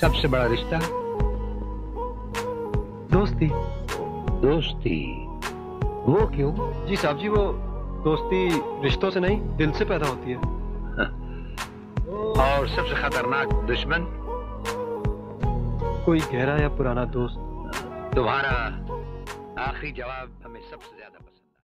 सबसे बड़ा रिश्ता? दोस्ती। दोस्ती? वो क्यों? जी साहब जी, वो दोस्ती रिश्तों से नहीं, दिल से पैदा होती है। और सबसे खतरनाक दुश्मन? कोई गहरा या पुराना दोस्त। तुम्हारा आखिरी जवाब हमें सबसे ज्यादा पसंद।